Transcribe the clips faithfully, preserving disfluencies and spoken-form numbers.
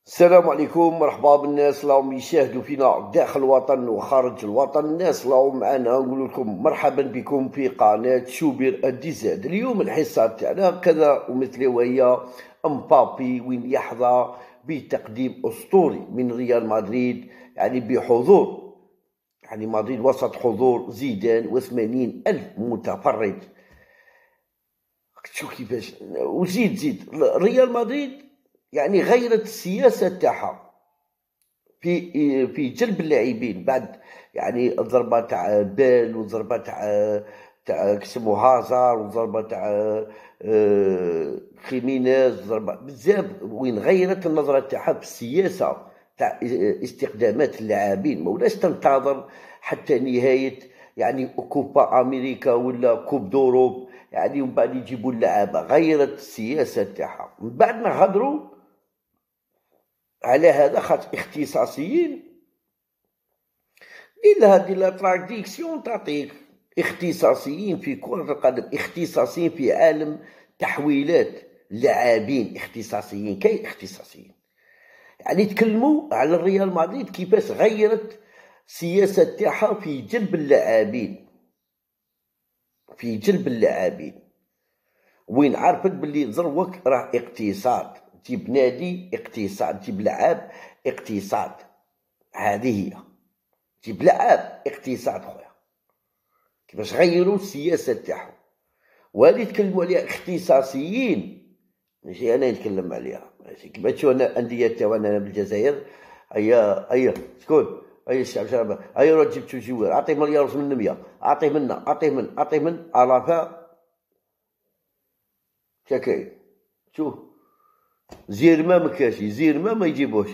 السلام عليكم، مرحبا بالناس راهم يشاهدوا فينا داخل الوطن وخارج الوطن. الناس راهم معنا نقول لكم مرحبا بكم في قناة شوبير الديزاد. اليوم الحصة تاعنا كذا ومثل وهي امبابي وين يحظى بتقديم اسطوري من ريال مدريد، يعني بحضور يعني مدريد وسط حضور زيدان وثمانين ألف متفرج. شوف كيفاش وزيد زيد ريال مدريد يعني غيرت السياسة تاعها في في جلب اللاعبين بعد يعني الضربة تاع بال والضربة تاع تاع كسمو هازار والضربة تاع خيمينيز، ضربة بزاف وين غيرت النظرة تاعها في السياسة تاع استخدامات اللاعبين. ما ولاش تنتظر حتى نهاية يعني كوبا أمريكا ولا كوب دوروب يعني ومن بعد يجيبوا اللعابة. غيرت السياسة تاعها من بعد ما هضروا على هذا خاطر اختصاصيين. إلا هذه لا تراديكسيون تعطيك اختصاصيين في كرة القدم، اختصاصيين في عالم تحويلات لاعبين، اختصاصيين كاين اختصاصيين يعني يتكلموا على الريال مدريد كيفاش غيرت السياسة تاعها في جلب اللاعبين في جلب اللاعبين وين عرفت باللي ذروك راه اقتصاد، تجيب نادي اقتصاد، تجيب لعاب اقتصاد. هذه هي تجيب لعاب اقتصاد خويا. كيفاش غيروا السياسة تاعهم وهذه يتكلموا عليها اختصاصيين، ماشي انا نتكلم عليها. ماشي كيما تشوف انا انديه تاعنا بالجزائر، هيا هيا شكون هيا الشعب شعب هيا روح جبت شو جوار، اعطيه مليار من مية، اعطيه منا اعطيه من اعطيه من الافا كاكاين. شوف زير ما مكاشي، زير ما ما يجيبوش،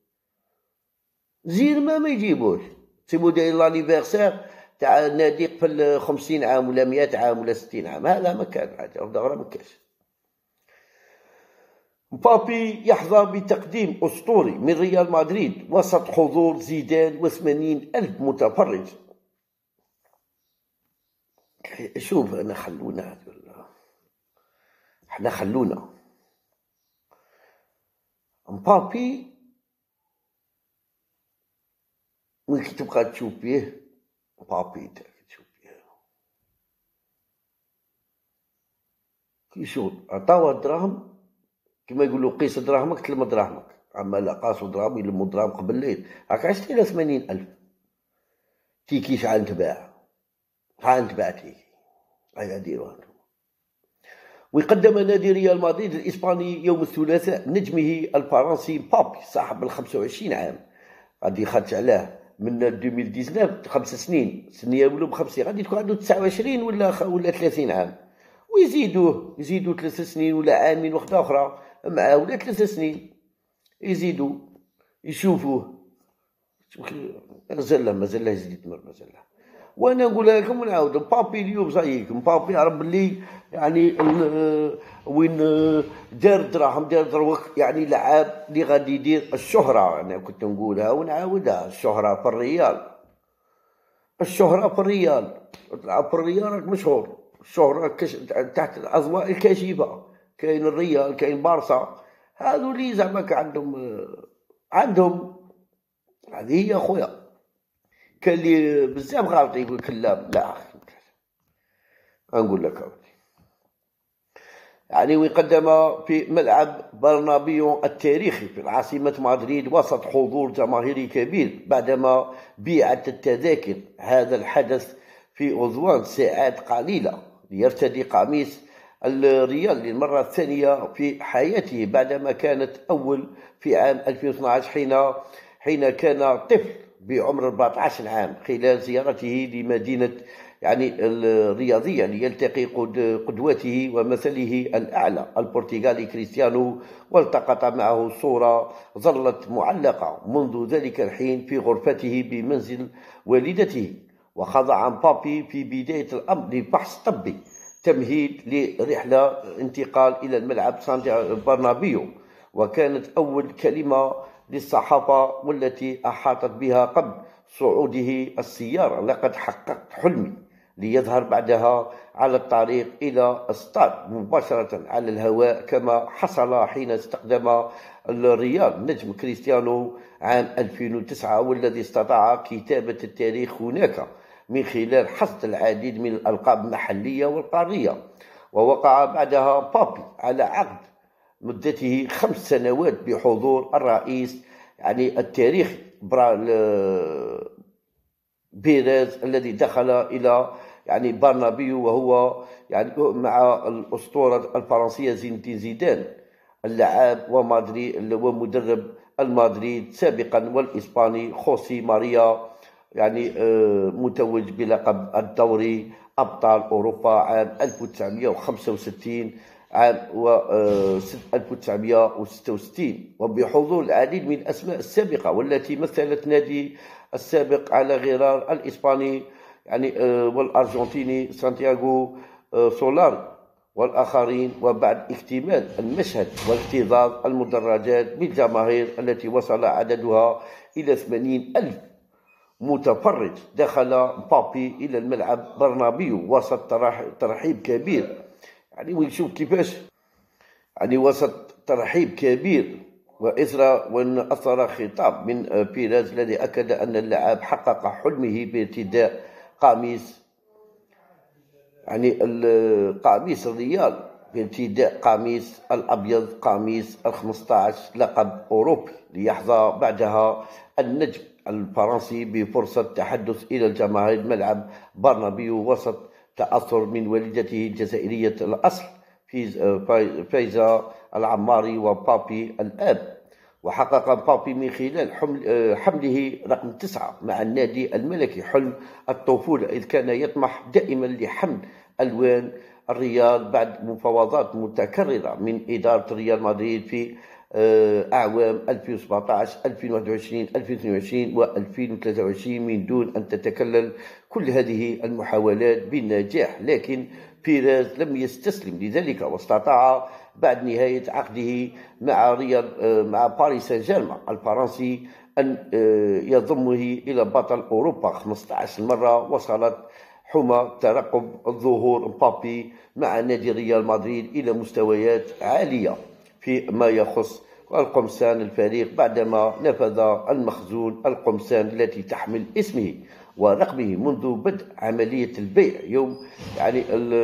زير ما ما يجيبوش. سيبو داير لانيفرسير تاع النادي قبل خمسين عام ولا مئة عام ولا ستين عام، هذا ما كان حاجه وفي ما كاش. مبابي يحظى بتقديم اسطوري من ريال مدريد وسط حضور زيدان وثمانين ألف متفرج. شوف انا خلونا احنا خلونا مبابي وين كي تبقى تشوف فيه مبابي تشوف فيه كي شغل عطاوه الدراهم كما يقولوا قيس دراهمك تلم دراهمك، اما لا قاسوا دراهم يلموا دراهم قبل الليل. راك عشتي على ثمانين ألف تيكي شحال نتباع شحال نتباع تيكي هيا ديروها. ويقدم نادي ريال مدريد الإسباني يوم الثلاثاء نجمه الفرنسي مبابي صاحب الخمسة وعشرين عام، غادي خرج عليه من ألفين وتسعطاش خمس سنين سنية ولا بخمسين، غادي تكون عنده تسعة وعشرين ولا ولا ثلاثين عام، ويزيدوه يزيدوا ثلاث سنين ولا عامين وحدة أخرى معاه ولا ثلاث سنين يزيدوا يشوفوه. مازال مازال يزيد يتمر مازال. وانا نقول لكم ونعاود مبابي اليوم زيك مبابي يعرف بلي يعني وين دار دراهم دار دروك يعني لعاب اللي غادي يدير الشهرة. انا كنت نقولها ونعاودها، الشهرة في الريال، الشهرة في الريال، تلعب في الريال راك مشهور. الشهرة كش... تحت الاضواء الكاشفة. كاين الريال كاين بارسا، هذو اللي زعما عندهم عندهم هذه هي خويا. كان لي بزاف غالطين يقول كلام لا نقول لك يعني. ويقدم في ملعب برنابيو التاريخي في العاصمة مدريد وسط حضور جماهيري كبير بعدما بيعت التذاكر. هذا الحدث في غضوان ساعات قليلة ليرتدي قميص الريال للمرة الثانية في حياته بعدما كانت أول في عام ألفين واثناش حين حين كان طفل بعمر أربعة عشر عام خلال زيارته لمدينة يعني الرياضية ليلتقي قدوته ومثله الأعلى البرتغالي كريستيانو، والتقط معه صورة ظلت معلقة منذ ذلك الحين في غرفته بمنزل والدته. وخضع مبابي في بداية الأمر لفحص طبي تمهيد لرحلة انتقال إلى الملعب سانتياغو برنابيو، وكانت أول كلمة للصحافة والتي أحاطت بها قبل صعوده السيارة: لقد حققت حلمي ليظهر بعدها على الطريق إلى استاد مباشرة على الهواء، كما حصل حين استخدم الريال نجم كريستيانو عام ألفين وتسعة، والذي استطاع كتابة التاريخ هناك من خلال حصد العديد من الألقاب المحلية والقارية. ووقع بعدها بابي على عقد مدته خمس سنوات بحضور الرئيس يعني التاريخي بيريز، الذي دخل إلى يعني برنابيو وهو يعني مع الأسطورة الفرنسية زين الدين زيدان اللاعب ومدرب ومدرب المدريد سابقا، والإسباني خوسي ماريا يعني متوج بلقب الدوري أبطال أوروبا عام ألف وتسعمائة وخمسة وستين عام ألف وتسعمائة وستة وستين، وبحضور العديد من الأسماء السابقة والتي مثلت نادي السابق على غرار الإسباني يعني والأرجنتيني سانتياغو سولاري والآخرين. وبعد اكتمال المشهد واكتظاظ المدرجات بالجماهير التي وصل عددها إلى ثمانين ألف متفرج، دخل بابي إلى الملعب برنابيو وسط ترحيب كبير، يعني ويشوف كيفاش يعني وسط ترحيب كبير، وإثر وأن أثر خطاب من بيريز الذي أكد أن اللاعب حقق حلمه بارتداء قميص يعني قميص الريال، بارتداء قميص الأبيض، قميص الخمسة عشر لقب أوروبي، ليحظى بعدها النجم الفرنسي بفرصة تحدث إلى الجماهير ملعب برنابيو وسط تأثر من والدته الجزائرية الأصل فايزة العماري وبابي الآب. وحقق بابي من خلال حمل حمله رقم تسعة مع النادي الملكي حلم الطفولة، إذ كان يطمح دائما لحمل ألوان الريال بعد مفاوضات متكررة من إدارة ريال مدريد في أعوام ألفين وسبعة عشر ألفين وواحد وعشرين ألفين واثنين وعشرين وألفين وثلاثة وعشرين من دون أن تتكلل كل هذه المحاولات بالنجاح. لكن بيريز لم يستسلم لذلك، واستطاع بعد نهاية عقده مع ريال مع باريس سان جيرمان الفرنسي أن يضمه إلى بطل أوروبا خمسة عشر مرة. وصلت حمى ترقب ظهور مبابي مع نادي ريال مدريد إلى مستويات عالية فيما يخص القمصان الفريق، بعدما نفذ المخزون القمصان التي تحمل اسمه ورقمه منذ بدء عملية البيع يوم يعني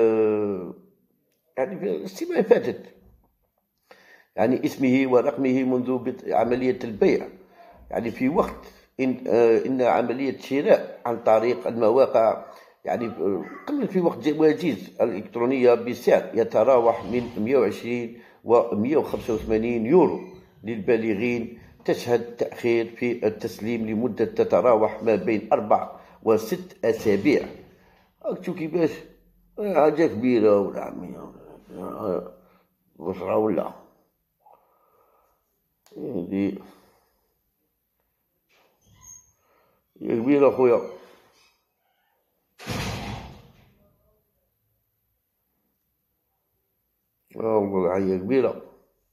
يعني السنة اللي فاتت، يعني اسمه ورقمه منذ بدء عملية البيع، يعني في وقت إن, إن عملية شراء عن طريق المواقع يعني قبل في وقت جوائز الإلكترونية بسعر يتراوح من مئة وعشرين و مئة وخمسة وثمانين يورو للبالغين، تشهد تأخير في التسليم لمدة تتراوح ما بين أربع وست أسابيع. شوف كيفاش حاجة كبيرة ولا عمي بصرة ولا هي كبيرة خويا. والله هي كبيرة.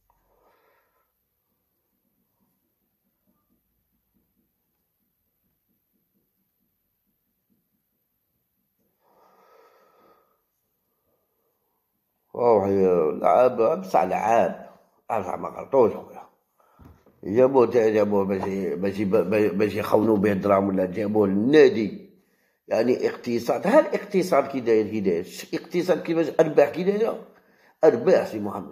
واو هي لعاب بصح لعاب بصح ما غلطوش خويا، جابوه جابوه ماشي ماشي ماشي يخونوا به الدراهم ولا جابوه للنادي، يعني اقتصاد. ها الاقتصاد كي داير كي داير اقتصاد كيفاش ارباح كي دايره ارباح سي محمد.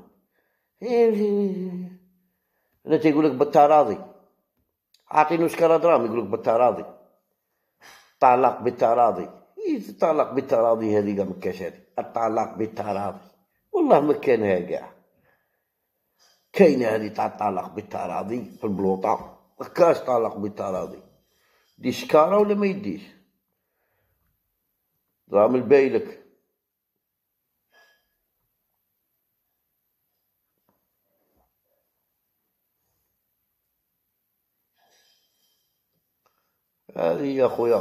انا تيقول لك بالتراضي، عاطينو شكرا دراهم يقول لك بالتراضي، طلاق بالتراضي. الطلاق بالتراضي هذه كاع ما كاش، هذه الطلاق بالتراضي والله ما كانها كاع، كاينه هذه تاع الطلاق بالتراضي في البلوطه، ما كاش طلاق بالتراضي، دي شكاره ولا ما يديش دراهم البايلك. هذه يا خويا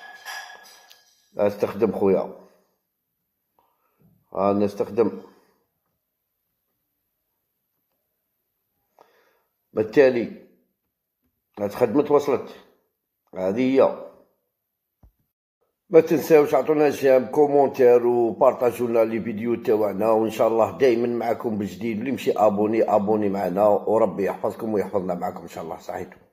استخدم خويا، ها نستخدم. بالتالي هاد خدمت وصلت، هذه هي. ما تنساوش عطونا جيم كومونتير وبارطاجوا لنا لي فيديو تاعنا، وان شاء الله دائما معكم بجديد. واللي يمشي ابوني ابوني معنا، وربي يحفظكم ويحفظنا معكم ان شاء الله. صحيتو.